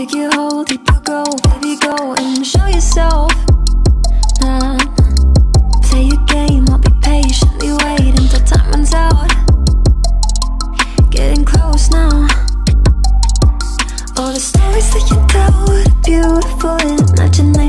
dig your hole, deep you go, baby, go and show yourself. Nah, play your game, I'll be patiently waiting until time runs out. Getting close now. All the stories that you tell, what a beautiful imagination.